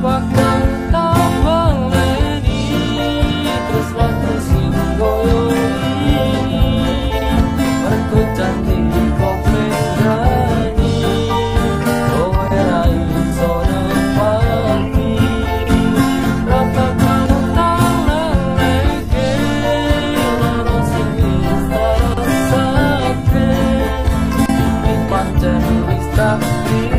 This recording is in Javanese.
Waktu tak meleni, terus waktu sing goyoni, mergo janji kok berani, kowe ra iso nepati. Rata kantang leleke, loro sing wis terasake, ning pancen wis takdir.